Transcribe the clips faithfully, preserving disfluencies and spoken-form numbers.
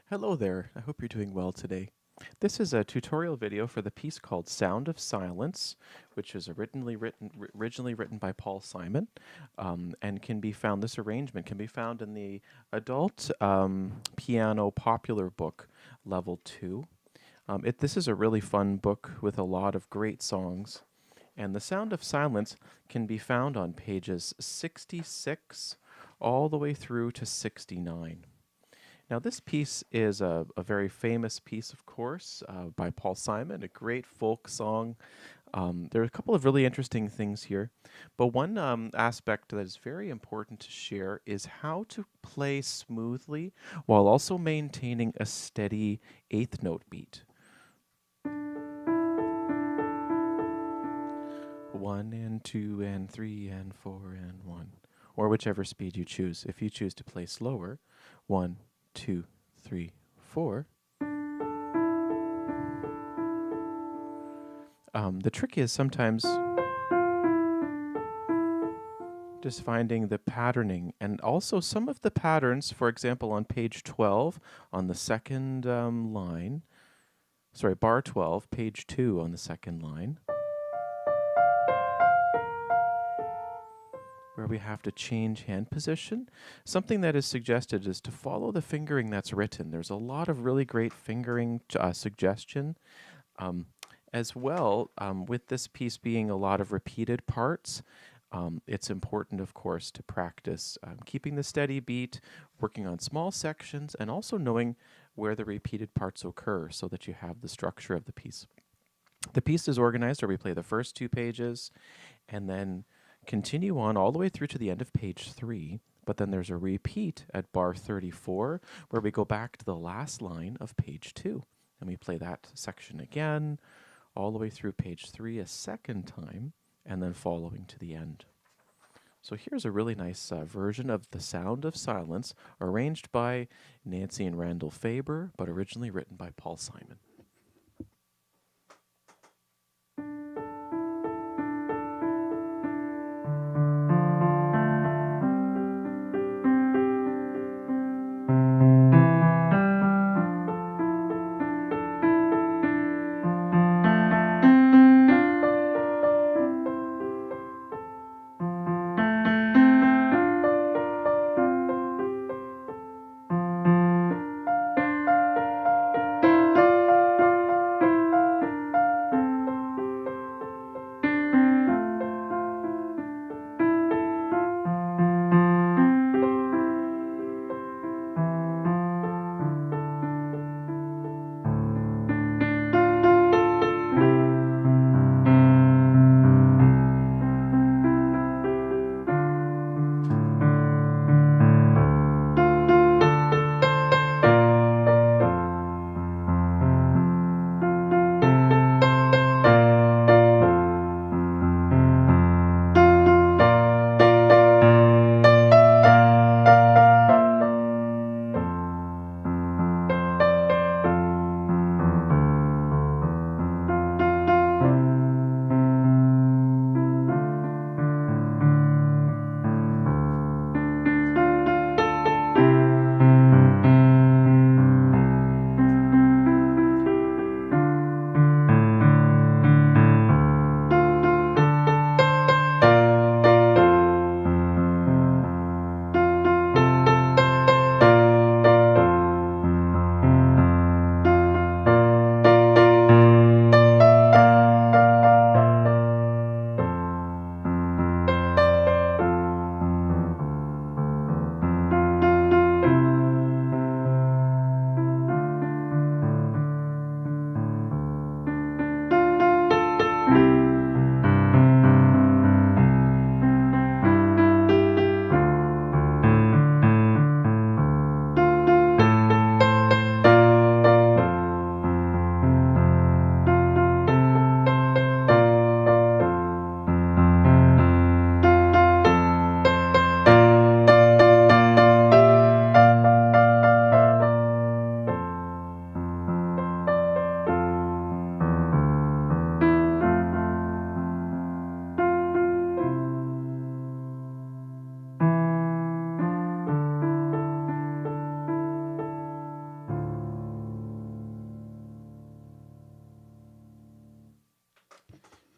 Hello there, I hope you're doing well today. This is a tutorial video for the piece called Sound of Silence, which is originally written, ri- originally written by Paul Simon, um, and can be found, this arrangement can be found in the adult um, piano popular book, level two. Um, it, this is a really fun book with a lot of great songs, and the Sound of Silence can be found on pages sixty-six all the way through to sixty-nine. Now, this piece is a, a very famous piece, of course, uh, by Paul Simon, a great folk song. Um, there are a couple of really interesting things here, but one um, aspect that is very important to share is how to play smoothly while also maintaining a steady eighth note beat. One and two and three and four and one, or whichever speed you choose. If you choose to play slower, one, two, three, four. Um, the trick is sometimes just finding the patterning, and also some of the patterns, for example, on page twelve on the second um, line, sorry, bar twelve, page two on the second line, where we have to change hand position. Something that is suggested is to follow the fingering that's written. There's a lot of really great fingering uh, suggestion. Um, as well, um, with this piece being a lot of repeated parts, um, it's important, of course, to practice um, keeping the steady beat, working on small sections, and also knowing where the repeated parts occur so that you have the structure of the piece. The piece is organized where we play the first two pages and then continue on all the way through to the end of page three. But then there's a repeat at bar thirty-four where we go back to the last line of page two. And we play that section again, all the way through page three a second time, and then following to the end. So here's a really nice uh, version of The Sound of Silence, arranged by Nancy and Randall Faber, but originally written by Paul Simon.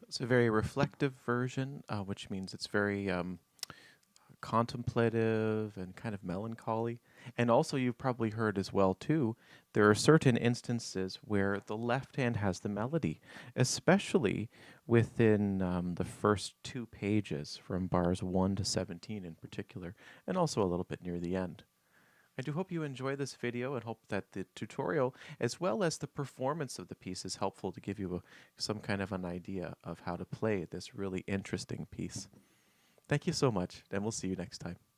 It's a very reflective version, uh, which means it's very um, contemplative and kind of melancholy. And also, you've probably heard as well too, there are certain instances where the left hand has the melody, especially within um, the first two pages from bars one to seventeen in particular, and also a little bit near the end. I do hope you enjoy this video and hope that the tutorial as well as the performance of the piece is helpful to give you a, some kind of an idea of how to play this really interesting piece. Thank you so much, and we'll see you next time.